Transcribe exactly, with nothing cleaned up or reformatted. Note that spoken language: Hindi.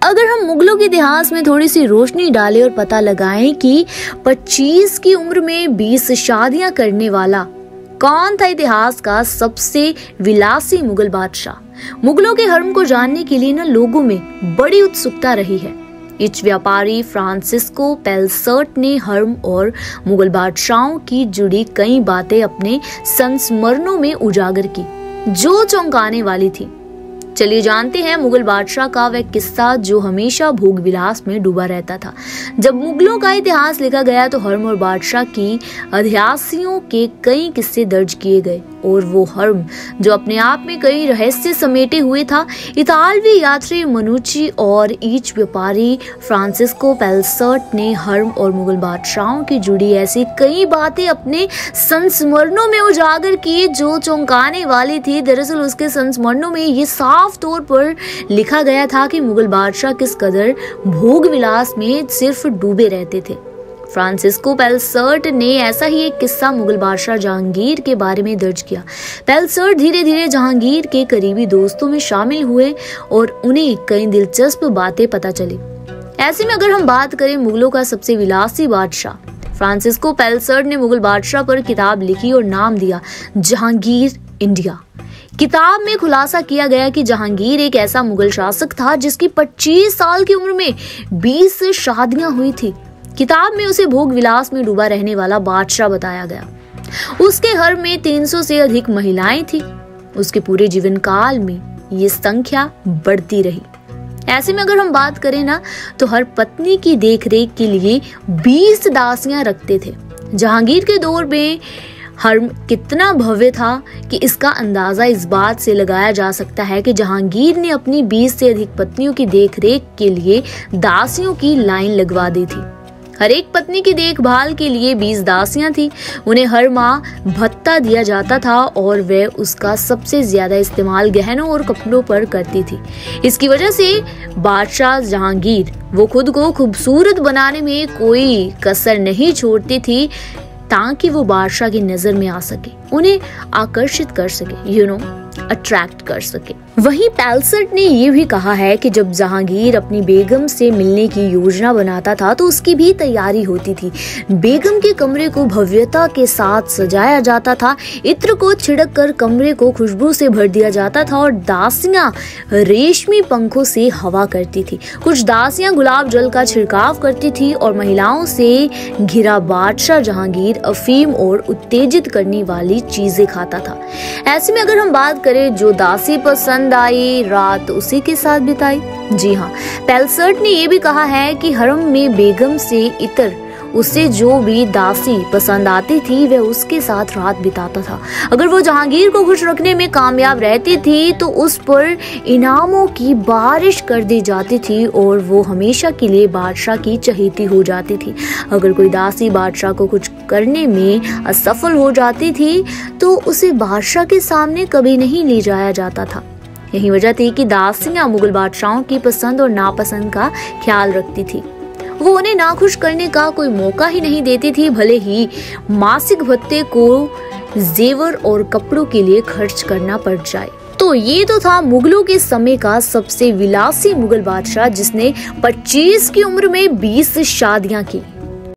अगर हम मुगलों के इतिहास में थोड़ी सी रोशनी डालें और पता लगाएं कि पच्चीस की उम्र में बीस शादियां करने वाला कौन था इतिहास का सबसे विलासी मुगल बादशाह। मुगलों के हर्म को जानने के लिए ना लोगों में बड़ी उत्सुकता रही है। इच व्यापारी फ्रांसिस्को पेलसर्ट ने हर्म और मुगल बादशाहों की जुड़ी कई बातें अपने संस्मरणों में उजागर की जो चौंकाने वाली थी। चलिए जानते हैं मुगल बादशाह का वह किस्सा जो हमेशा भोग विलास में डूबा रहता था। जब मुगलों का इतिहास लिखा गया तो हर्म और बादशाह की अध्यासियों के कई किस्से दर्ज किए गए और वो हर्म जो अपने आप में कई रहस्य समेटे हुए था। इतालवी यात्री मनुची और ईच व्यापारी फ्रांसिस्को पेलसर्ट ने हर्म और मुगल बादशाहों की जुड़ी ऐसी कई बातें अपने संस्मरणों में उजागर की जो चौंकाने वाली थी। दरअसल उसके संस्मरणों में ये साफ तौर पर लिखा गया था कि मुगल बादशाह किस कदर भोग विलास में सिर्फ डूबे रहते थे। फ्रांसिस्को पेलसर्ट ने ऐसा ही एक किस्सा मुगल बादशाह जहांगीर के बारे में दर्ज किया। पेलसर्ट धीरे धीरे जहांगीर के करीबी दोस्तों में शामिल हुए और उन्हें कई दिलचस्प बातें पता चली। ऐसे में अगर हम बात करें मुगलों का सबसे विलासी बादशाह, फ्रांसिस्को पेलसर्ट ने मुगल बादशाह पर किताब लिखी और नाम दिया जहांगीर इंडिया। किताब में खुलासा किया गया कि जहांगीर एक ऐसा मुगल शासक था जिसकी पच्चीस साल की उम्र में बीस शादियां हुई थी। किताब में उसे भोग विलास में डूबा रहने वाला बादशाह बताया गया। उसके हर्म में तीन सौ से अधिक महिलाएं थी। उसके पूरे जीवन काल में ये संख्या बढ़ती रही। ऐसे में अगर हम बात करें ना तो हर पत्नी की देखरेख के लिए बीस दासियां रखते थे। जहांगीर के दौर में हर्म कितना भव्य था कि इसका अंदाजा इस बात से लगाया जा सकता है कि जहांगीर ने अपनी बीस से अधिक पत्नियों की देखरेख के लिए दासियों की लाइन लगवा दी थी। हर एक पत्नी की देखभाल के लिए बीस दासियां थी। उन्हें हर माह भत्ता दिया जाता था और वे उसका सबसे ज्यादा इस्तेमाल गहनों और कपड़ों पर करती थी। इसकी वजह से बादशाह जहांगीर वो खुद को खूबसूरत बनाने में कोई कसर नहीं छोड़ती थी ताकि वो बादशाह की नजर में आ सके, उन्हें आकर्षित कर सके, यू नो अट्रैक्ट कर सके। वहीं पेलसर्ट ने ये भी कहा है कि जब जहांगीर अपनी बेगम से मिलने की योजना बनाता था तो उसकी भी तैयारी होती थी। बेगम के कमरे को भव्यता के साथ सजाया जाता था। इत्र को छिड़क कर कमरे को खुशबू से भर दिया जाता था और दासियां रेशमी पंखों से हवा करती थी। कुछ दासियां गुलाब जल का छिड़काव करती थी और महिलाओं से घिरा बादशाह जहांगीर अफीम और उत्तेजित करने वाली चीजें खाता था। ऐसे में अगर हम बात करें जो दासी पसंद आई रात उसी के साथ बिताई। जी हाँ, पेलसर्ट ने यह भी कहा है कि हरम में बेगम से इतर उसे जो भी दासी पसंद आती थी वह उसके साथ रात बिताता था। अगर वो जहांगीर को खुश रखने में कामयाब रहती थी तो उस पर इनामों की बारिश कर दी जाती थी और वो हमेशा के लिए बादशाह की चहेती हो जाती थी। अगर कोई दासी बादशाह को कुछ करने में असफल हो जाती थी तो उसे बादशाह के सामने कभी नहीं ले जाया जाता था। यही वजह थी कि दासियां मुगल बादशाहों की पसंद और नापसंद का ख्याल रखती थी। वो उन्हें नाखुश करने का कोई मौका ही नहीं देती थी, भले ही मासिक भत्ते को जेवर और कपड़ों के लिए खर्च करना पड़ जाए। तो ये तो था मुगलों के समय का सबसे विलासी मुगल बादशाह जिसने पच्चीस की उम्र में बीस शादियां की।